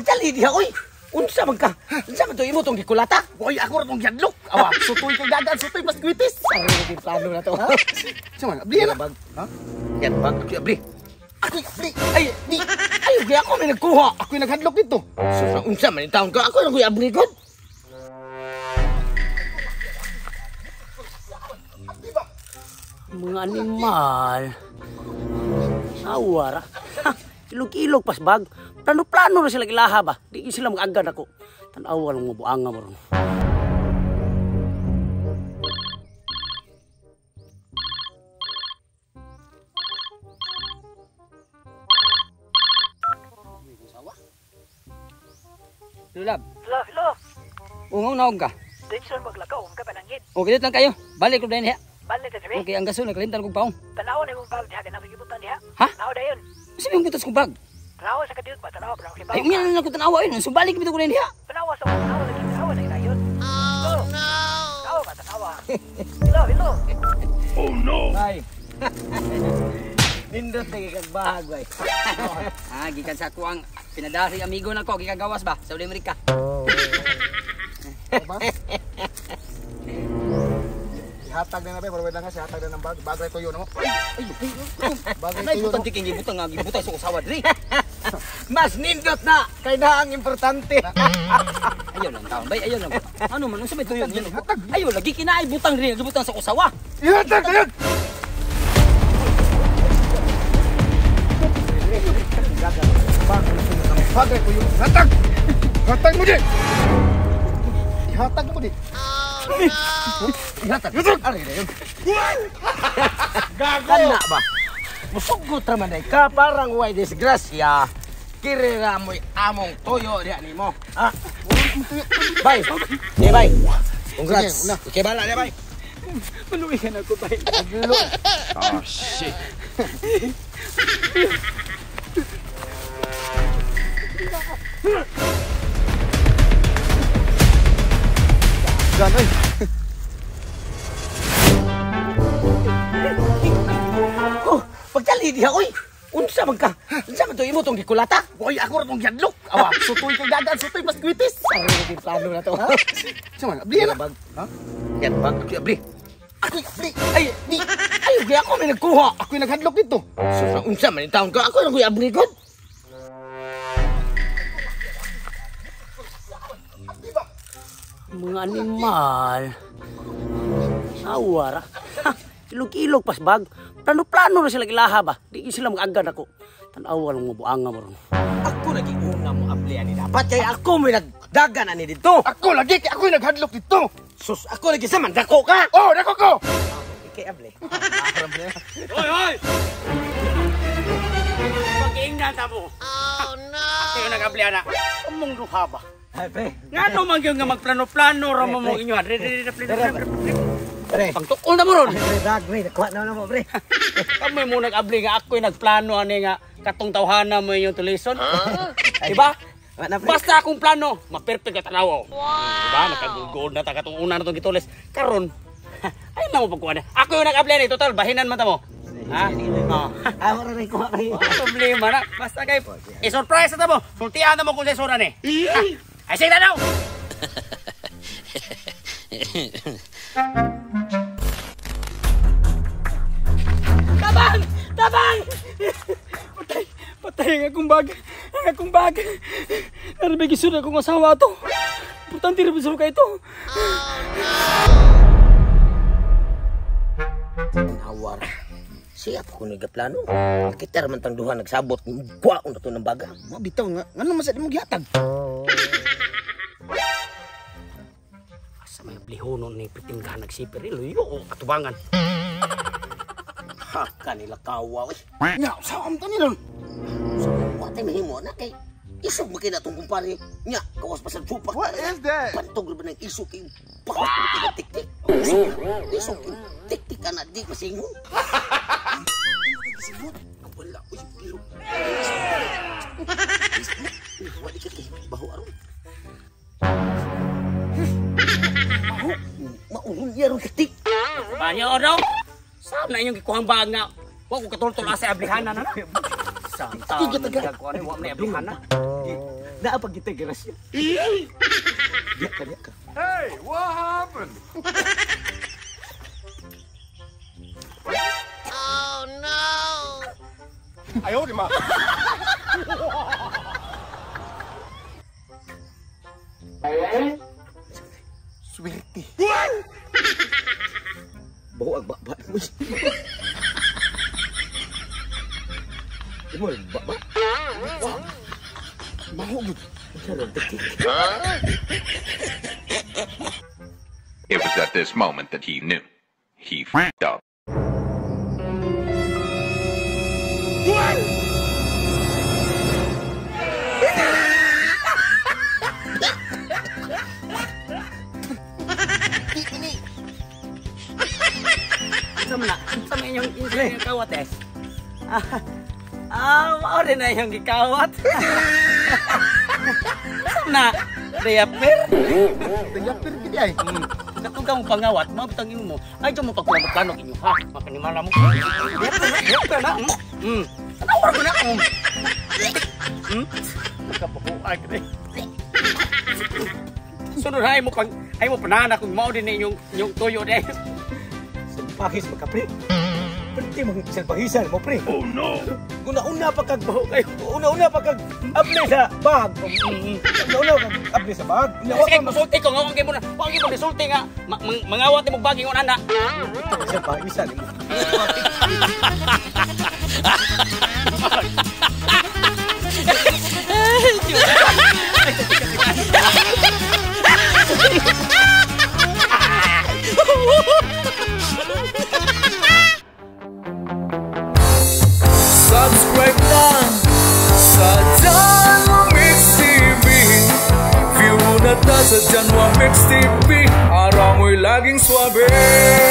pagdali diha oy. Unsa man ka? Unsa man to imo tong gikulata? Boy, ako ra tong yadlok. Awa, sutoy kay dagan, sutoy paskwitis. Sarili di plano na to. Sama, abli na bag. Ha? Yan bag ako abli. Ako abli. Ay, di. Ay, di ako may nagkuha. Ako yung naghadlok dito. So, unsa man yung taon ka? Ako lang kuya abli god. Mga animal. Awara. Ilog-ilog pas bag. Plano-plano na sila ilaha ba? Di sila mag-agad ako. Tanawa lang mo buanga mo ron. Lulab. Hello. Ungaw naog ka. Denson maglakaw ang kapanangin. O, ganit lang kayo. Balik ko din niya. Balik na sabi. Okay, ang gaso, nagkalintan kong paong. Tanawa na yung bag diha na magibutan diha. Ha? Tanawa dayon. Kasi yung butas kong bag. Tanawa sa kadiyot ba? Tanawa pa Ay, umiyan na ako tanawa yun. So, balik ko din niya. Tanawa sa tanawa lagi. Tanawa na dayon. Oh no. Tanawa ba tanawa? Hello. Oh no. Ay. Nindot na gikagbahag, bay. Gikan sa ako ang pinadari amigo na ko, gikagawas ba? Sa Amerika. Apa? Ihatag na pero wala nga siya hatag na ng bag. Bagay tuyo na mo. Ay. Bagay tuyo. Ibutang tiking ibutang nga gibutang sa usawa diri. Mas nindot na kay na ang importante. Ayaw lang taon, bay. Ayaw lang. Ano man unsa may tuyo niyan? Ayaw lagi kinaay butang diri, gibutang sa usawa. Ihatag na. Bagay tuyo. Hatag. Hatag mo di. Ihatag mo di. Ihatag. Ari na yun. Gago. Kana ba? Musugot naman ay ka parang way disgrasya. Kirira mo'y among toyo diha nimo. Ha? Bay. Bay. Congrats. Okay bala diha bay. Manuwihan ako bay. Oh shit. Ganay. Oh, pagdali diha oy. Unsa man ka? Unsa man to imo tong gikulata? Boy, ako ra tong yadlok. Awa, sutoy kay dagan, sutoy paskwitis. Sarili di plano na to. Sama, abli na bag. Ha? Yan bag ako abli. Ako abli. Ay, di. Ay, di ako may nagkuha. Ako yung naghadlok dito. So, unsa man yung taon ka? Ako lang kuya abli god. Mga animal. Awara. Ilog-ilog pas bag. Plano-plano na sila ilaha ba? Di sila mag-agad ako. Tanawa lang mo buanga mo ron. Ako lagi una mo ablian ni dapat kay ako may nagdagan ani dito. Ako lagi, kay ako yung naghadlok dito. Sus, ako lagi sa mandako ka. Oh, nako ko. Kay abli. Hoy. Pag-ingnan ta mo. Oh no. Ako yung nag-abli ana. Among duha ba? Ay, pre. Ngano man gyud nga magplano-plano ra mo mo inyo. Pre. Pangtukol na mo ron. Pre, dag, pre. Nakuha na mo, pre. Kami mo nag-abli nga ako yung nagplano ani nga katong tawhana mo yung tulisan. Diba? Basta akong plano, ma-perfect ka tanaw. Diba? Nakagugod na ta katong una na tong gitulis. Karon, ay na mo pagkuha na. Ako yung nag-abli ni total bahinan man ta mo. Ha? Ako na rin kuha kayo. Problema na. Basta kay i-surprise na mo. Sultihan na mo kung sesura ni. Ay sige na daw. Tabang! Patay ang akong bag. Ang akong bag. Narabay gisura akong asawa to. Importante rin bisuro ka ito. Awar. Siya po kung nagaplano. Kita raman tang duha nagsabot. Kuha ko na to ng baga. Mabitaw nga. Ngano man sa di mo gihatag? Sa may blihonon ni pitinggahan nagsipir. Iluyo katubangan. Ha, kanila kawa. Nya, saan ta nila? So, watay mahimo na kay isog makina itong kumpare. Nya, kawas pa sa supak. What is that? Pantog rin ba ng isog kay bakit ko tik-tik. Isog kay tik-tik ka na di masingon. Wala ko yung kilo. Wala ka kay baho aron. Maulong niya rin katik. Banyo daw. Saan na inyong gikuhang bag nga? Huwag ko katultol asa ablihanan na. Santa. Tiga taga. Gagawa ni huwag na ablihanan. Naapag kita grasya. Diya ka. Hey, what happened? Ayaw, di ma. Swerte. Bawa ba. Imo ba. Mahugod. It was at this moment that he knew. He f***ed up. Sama yung kawat eh. Rin na yung gikawat. Na, diaper. Diaper gini ay. Kung ka mo pangawat, mabutang imo mo. Ay, dyan mo pagplano inyo, ha? Mapanimala mo. Diaper na. Tanawar ko na. Nakapabuag rin. Sunod ay mo panana kung mao din yung tuyo din. Pahis mo ka, pre. Pwede mo isang pahisan mo, pre. Oh no! Una-una pa kag-apply sa bag. Una-una kag-apply sa bag. Sige, masulti ko. Huwag mo nasulti nga. Mangawat mo baging yung anak. Isang pahisan mo. Subscribe lang sa Janwa Mix TV. View na ta sa Janwa Mix TV. Araw mo'y laging swabe.